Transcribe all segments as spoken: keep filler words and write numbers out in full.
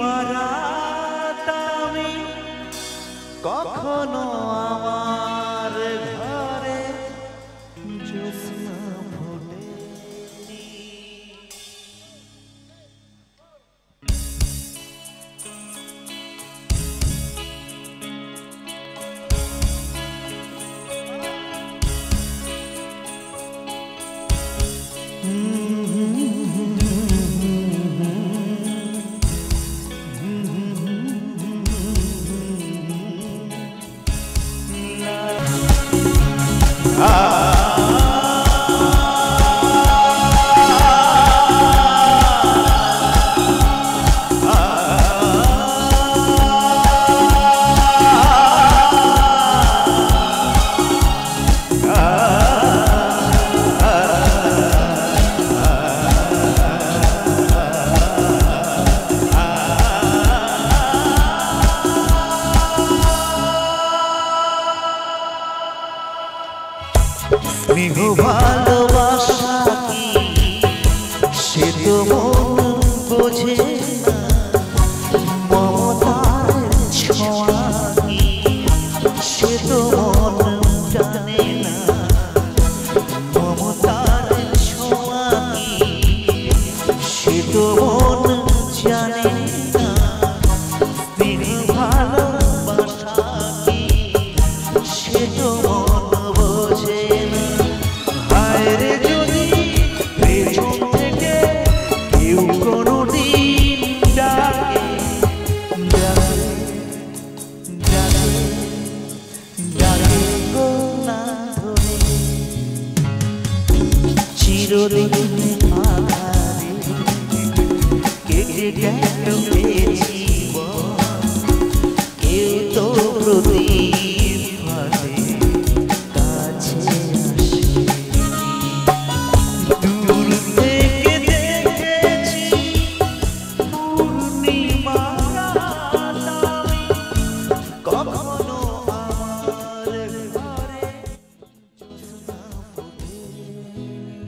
দিবারাত আমি কখনো আমার ঘরে জ্যোৎস্না ফোটেনি। স্নেহ ভালোবাসা কি সে তো মন বোঝে না, মমতার ছোঁয়া কি সে তো মন জানে না, মমতার ছোঁয়া কি সে তো মন জানে না, স্নেহ ভালোবাসা কি সে তো মন বোঝে না। হায়রে যদি পেছন থেকে কেউ কোনোদিন ডাকে ডাকে ডাকে ডাকে গো না ধরে, চিরদিন আধারে কেটে গেল এ জীবন, কেউ তো প্রদীপ হাতে কাছে আসে। দূর থেকে দেখেছি পূর্ণিমা রাত আমি, কখনো আমার ঘরে জ্যোৎস্না ফোটেনি।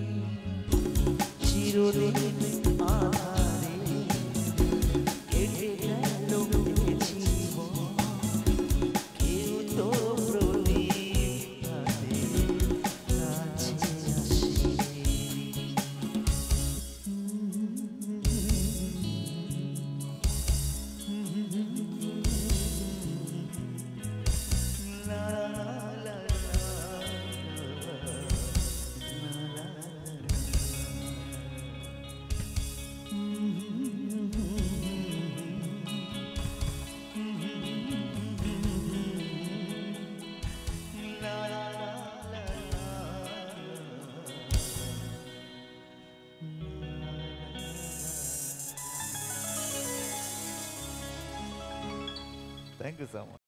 চিরদিন আধারে কেটে গেল এ জীবন, কেউ তো প্রদীপ হাতে কাছে আসেনি। লা লা লা Thank you so much.